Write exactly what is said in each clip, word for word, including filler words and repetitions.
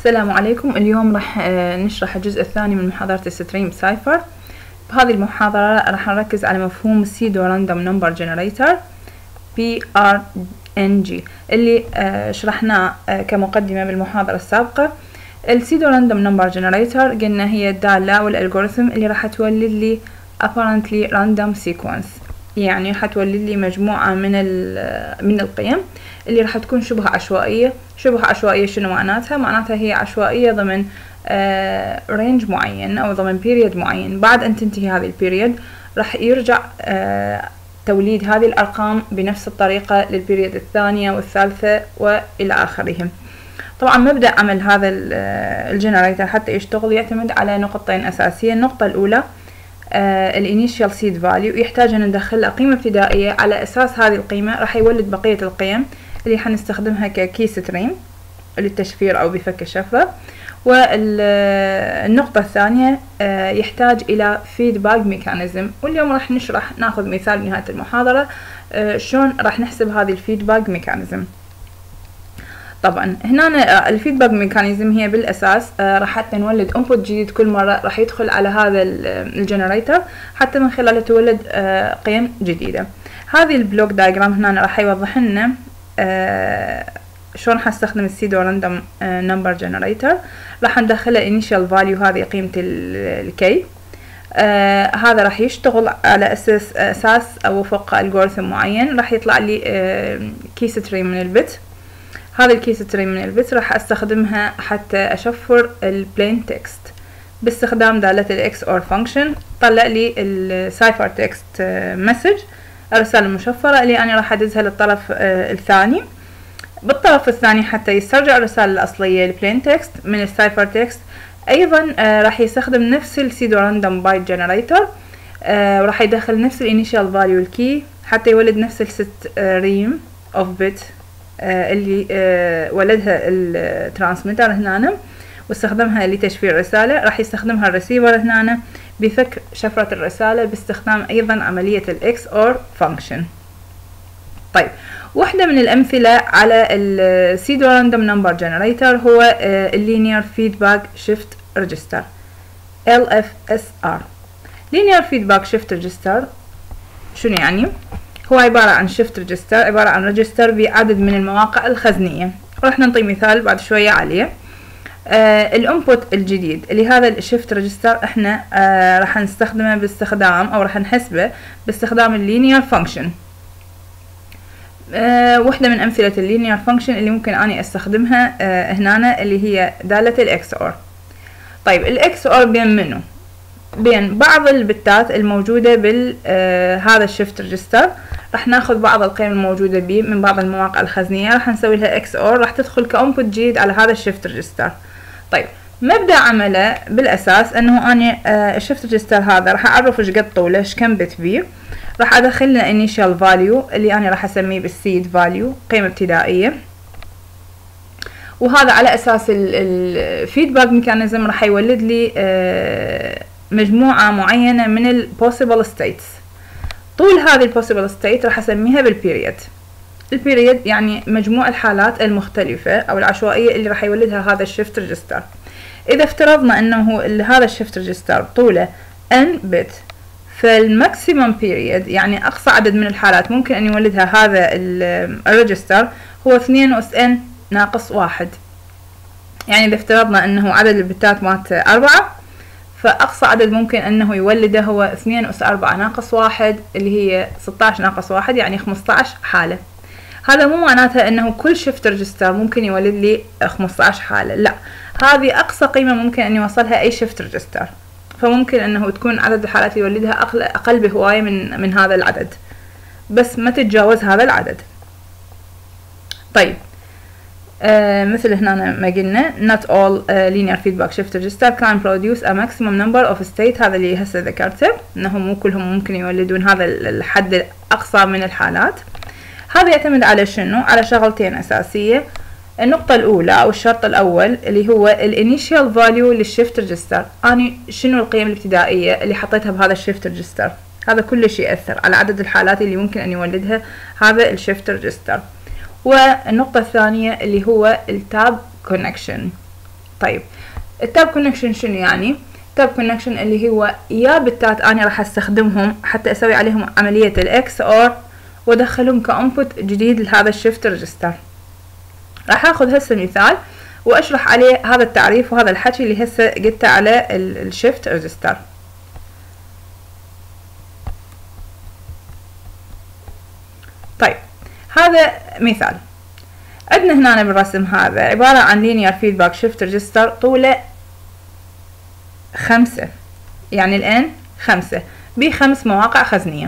السلام عليكم. اليوم راح نشرح الجزء الثاني من محاضرة الستريم سايفر. بهذه المحاضرة راح نركز على مفهوم السيدو راندوم نمبر جنريتر بي آر إن جي اللي شرحناه كمقدمة بالمحاضرة السابقة. السيدو راندوم نمبر جنريتر قلنا هي الدالة والالجوريثم اللي راح تولد لي apparently random sequence، يعني راح تولد لي مجموعة من من القيم اللي راح تكون شبه عشوائية. شبه عشوائية شنو معناتها؟ معناتها هي عشوائية ضمن آه رينج معين أو ضمن بيريد معين. بعد أن تنتهي هذه البيريد راح يرجع آه توليد هذه الأرقام بنفس الطريقة للبيريد الثانية والثالثة وإلى آخره. طبعا مبدأ عمل هذا الجنريتر حتى يشتغل يعتمد على نقطتين أساسية. النقطة الأولى آه الانيشال سيد فاليو، يحتاج أن ندخل قيمة ابتدائية، على أساس هذه القيمة راح يولد بقية القيم اللي حنستخدمها ككي ستريم للتشفير أو بفك الشفرة. والنقطة الثانية آه يحتاج إلى فيدباك ميكانيزم، واليوم راح نشرح ناخذ مثال بنهاية المحاضرة آه شلون راح نحسب هذه الفيدباك ميكانيزم. طبعا هنا الفيدباك ميكانيزم هي بالاساس راح حتى نولد انبوت جديد كل مره راح يدخل على هذا الجنريتر حتى من خلاله تولد قيم جديده. هذه البلوك دايجرام هنا راح يوضح لنا شلون حنستخدم السيدو راندوم نمبر جنريتر. راح ندخل انيشال فاليو، هذه قيمه الكي. آه هذا راح يشتغل على اساس اساس او وفق الجوريثم معين. راح يطلع لي آه كي ستريم من البت. هذا الكي ستريم من البت راح استخدمها حتى اشفر البلين تكست باستخدام دالة الاكس اور فانكشن. طلع لي السايفر تكست مسج، الرسالة المشفرة اللي انا راح ادزها للطرف آه الثاني. بالطرف الثاني حتى يسترجع الرسالة الاصلية البلين تكست من السايفر تكست. ايضا آه راح يستخدم نفس السيدو راندوم بايت جنريتور، آه وراح يدخل نفس الانيشال فاليو الكي حتى يولد نفس الست ريم اوف بت آه اللي آه ولدها الترانسميتر هنا واستخدمها لتشفير رسالة. راح يستخدمها الريسيفر هنا بفك شفرة الرسالة باستخدام ايضا عملية الاكس اور فانكشن. طيب، واحدة من الامثلة على السيدو راندوم نمبر جنريتر هو اللينير فيدباك شيفت ريجستر إل إف إس آر. لينير فيدباك شيفت ريجستر شنو يعني؟ هو عبارة عن شيفت ريجستر، عبارة عن ريجستر بعدد من المواقع الخزنية. راح نعطي مثال بعد شوية عليه. آه الانبوت الجديد اللي هذا الشيفت ريجستر احنا آه راح نستخدمه باستخدام او راح نحسبه باستخدام اللينير فانكشن. آه واحدة من امثلة اللينير فانكشن اللي ممكن اني استخدمها آه هنا اللي هي دالة الاكس اور. طيب، الاكس اور بين منو؟ بين بعض البتات الموجودة بال آه هذا الشيفت ريجستر. راح ناخذ بعض القيم الموجودة به من بعض المواقع الخزنية، راح نسوي لها اكس اور، راح تدخل كانبوت جديد على هذا الشيفت ريجستر. طيب، مبدأ عمله بالاساس انه اني آه الشيفت ريجستر هذا راح اعرف ايش قد طوله، ايش كم بت بيه. راح ادخل له انيشال فاليو اللي انا راح اسميه بالسيد فاليو، قيمة ابتدائية. وهذا على اساس الفيدباك ميكانيزم راح يولد لي آه مجموعة معينة من ال possible states. طول هذه ال possible state راح اسميها بالبيريد. البيريد يعني مجموع الحالات المختلفة او العشوائية اللي راح يولدها هذا الشيفت ريجستر. اذا افترضنا انه هذا الشيفت ريجستر طوله n bit، فالماكسيمم بيريد يعني اقصى عدد من الحالات ممكن ان يولدها هذا الريجستر هو اثنين اس n ناقص واحد. يعني اذا افترضنا انه عدد البتات مات اربعة، فأقصى عدد ممكن أنه يولده هو اثنين أس أربعة ناقص واحد اللي هي ستة عشر ناقص واحد، يعني خمسة عشر حالة. هذا مو معناته أنه كل شيفت ريجستر ممكن يولد لي خمسة عشر حالة، لا، هذه أقصى قيمة ممكن أن يوصلها أي شيفت ريجستر. فممكن أنه تكون عدد الحالات اللي يولدها أقل, أقل بهواية من, من هذا العدد، بس ما تتجاوز هذا العدد. طيب، آه مثل هنا ما قلنا not all uh, linear feedback shift register can produce a maximum number of state. هذا اللي هسه ذكرته انه مو كلهم ممكن يولدون هذا الحد الاقصى من الحالات. هذا يعتمد على شنو؟ على شغلتين اساسيه. النقطه الاولى او الشرط الاول اللي هو الانيشال فاليو للشيفت ريجستر. اني شنو القيم الابتدائيه اللي حطيتها بهذا الشيفت ريجستر؟ هذا كلش ياثر على عدد الحالات اللي ممكن ان يولدها هذا الشيفت ريجستر. والنقطة الثانية اللي هو التاب كونكشن. طيب التاب كونكشن شنو يعني؟ تاب كونكشن اللي هو يا بتات انا راح استخدمهم حتى اسوي عليهم عملية الاكس اور وادخلهم كانبوت جديد لهذا الشيفت ريجستر. راح اخذ هسه مثال واشرح عليه هذا التعريف وهذا الحكي اللي هسه قلته على الشيفت ريجستر. طيب هذا مثال عندنا هنا بالرسم، هذا عبارة عن linear feedback shift register طوله خمسة، يعني الآن خمسة بخمس مواقع خزنية.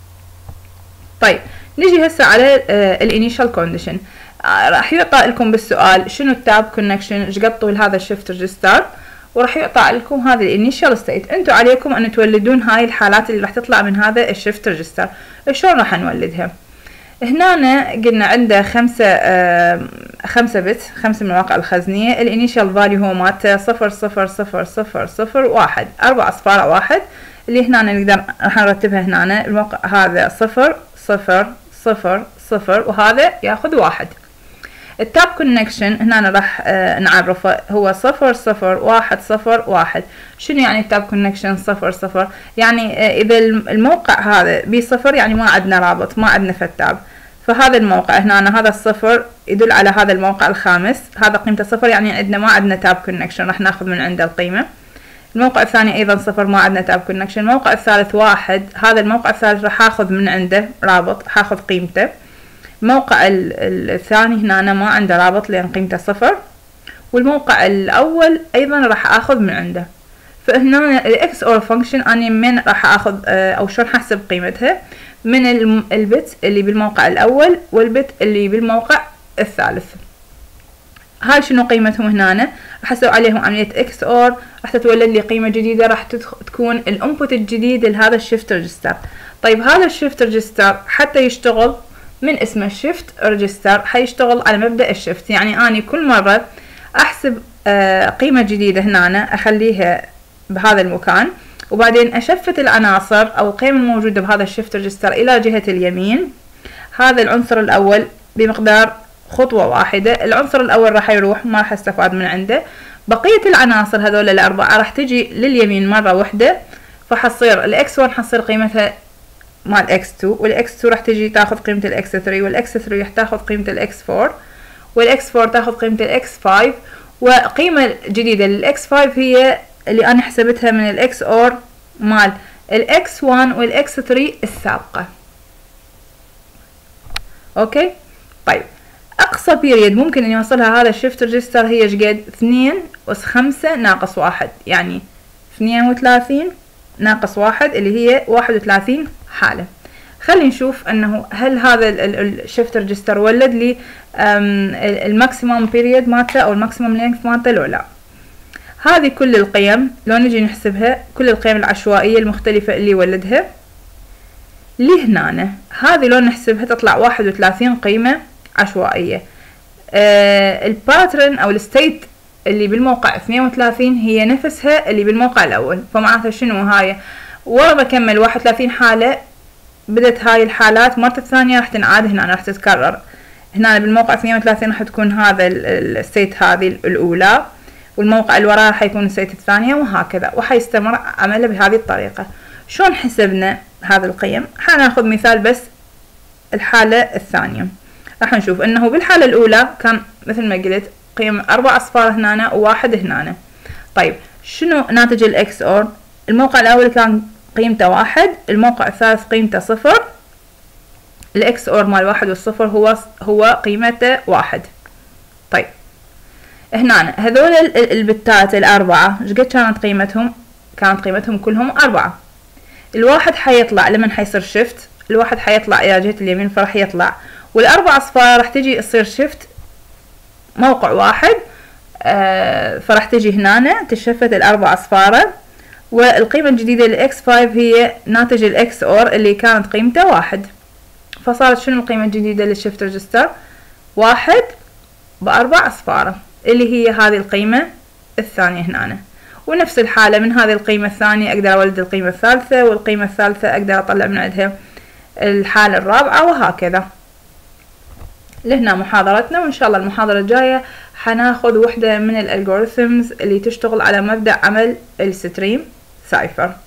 طيب نجي هسه على الانيشال كونديشن. راح يعطى لكم بالسؤال شنو التاب كونكشن، ايش قد طول هذا الشيفت ريجستر، وراح يعطى لكم هذا الانيشال ستيت. انتم عليكم ان تولدون هاي الحالات اللي راح تطلع من هذا الشيفت ريجستر. شلون راح نولدها؟ هنا قلنا عنده خمسة آه خمسة بت، خمسة من المواقع الخزنية. الانيشال فاليو هو مالته صفر صفر صفر صفر صفر واحد، أربع أصفار واحد اللي هنا نقدر راح نرتبها هنا. الموقع هذا صفر صفر صفر صفر وهذا ياخذ واحد. التاب كونكشن هنا راح آه نعرفه هو صفر صفر واحد صفر واحد. شنو يعني التاب كونكشن صفر صفر؟ يعني آه إذا الموقع هذا بصفر يعني ما عندنا رابط، ما عندنا فتاب. فهذا الموقع هنا هذا الصفر يدل على هذا الموقع الخامس، هذا قيمته صفر يعني عندنا ما عندنا تاب كونكشن، راح ناخذ من عنده القيمة. الموقع الثاني أيضا صفر ما عندنا تاب كونكشن. الموقع الثالث واحد، هذا الموقع الثالث راح آخذ من عنده رابط، حاخذ قيمته. الموقع الثاني هنا ما عنده رابط لأن قيمته صفر، والموقع الأول أيضا راح آخذ من عنده. فهنا الإكس أور فانكشن أنا من راح آخذ أو شلون حسب قيمتها؟ من البت اللي بالموقع الأول والبت اللي بالموقع الثالث. هاي شنو قيمتهم هنا؟ راح اسوي عليهم عملية اكس اور، راح تتولد لي قيمة جديدة راح تكون الانبوت الجديد لهذا الشيفت ريجستر. طيب هذا الشيفت ريجستر حتى يشتغل من اسمه شيفت ريجستر حيشتغل على مبدأ الشيفت، يعني اني كل مرة احسب آه قيمة جديدة هنا اخليها بهذا المكان، وبعدين اشفت العناصر او القيم الموجودة بهذا الشيفت ريجستر الى جهة اليمين. هذا العنصر الاول بمقدار خطوة واحدة، العنصر الأول راح يروح ما راح استفاد من عنده. بقية العناصر هذول الأربعة راح تجي لليمين مرة واحدة، فحصير الإكس واحد حصير قيمتها مال إكس تو، والإكس تو راح تجي تاخذ قيمة الإكس ثري، والإكس ثري راح تاخذ قيمة الإكس فور، والإكس فور تاخذ قيمة الإكس فايف، وقيمة جديدة للإكس فايف هي اللي أنا حسبتها من الإكس أور مال الإكس وان والإكس ثري السابقة. أوكي طيب اقصى بيريد ممكن ان يوصلها هذا الشيفت ريجستر هي شقد؟ اثنين اس خمسة ناقص واحد، يعني اثنين وثلاثين ناقص واحد اللي هي واحد وثلاثين حالة. خلينا نشوف انه هل هذا الشيفت ريجستر ولد لي الماكسيموم بيريد مالته او الماكسيموم لينث مالته لو لا. هذه كل القيم لو نجي نحسبها، كل القيم العشوائية المختلفة اللي ولدها لي هنا، هذه لو نحسبها تطلع واحد وثلاثين قيمة عشوائية. آه الباترن او الستيت اللي بالموقع اثنين وثلاثين هي نفسها اللي بالموقع الاول، فمعناتها شنو هاي؟ ورا بكمل واحد وثلاثين حالة بدت هاي الحالات مرة الثانية راح تنعاد هنا، راح تتكرر هنا بالموقع اثنين وثلاثين راح تكون هذا الستيت هذه الاولى، والموقع اللي وراه حيكون الستيت الثانية وهكذا، وحيستمر عمله بهذه الطريقة. شلون حسبنا هذه القيم؟ حناخذ مثال بس الحالة الثانية. راح نشوف انه بالحالة الاولى كان مثل ما قلت قيم اربع اصفار هنا وواحد هنا. طيب شنو ناتج الاكس اور؟ الموقع الاول كان قيمته واحد، الموقع الثالث قيمته صفر، الاكس اور مال واحد والصفر هو هو قيمته واحد. طيب هنا هذول البتات الاربعة ايش قد كانت قيمتهم؟ كانت قيمتهم كلهم اربعة. الواحد حيطلع لمن حيصير شيفت، الواحد حيطلع الى جهة اليمين فراح يطلع، والاربع اصفار راح تجي تصير شيفت موقع واحد، آه فراح تجي هنا تشفت الاربع اصفاره، والقيمة الجديدة للاكس فايف هي ناتج الاكس اور اللي كانت قيمته واحد. فصارت شنو القيمة الجديدة للشيفت ريجستر؟ واحد باربع اصفاره اللي هي هذه القيمة الثانية هنا. ونفس الحالة من هذه القيمة الثانية اقدر اولد القيمة الثالثة، والقيمة الثالثة اقدر اطلع من عندها الحالة الرابعة وهكذا. لهنا محاضرتنا، وإن شاء الله المحاضرة الجاية حناخذ وحدة من الالجوريثمز اللي تشتغل على مبدأ عمل الستريم سايفر.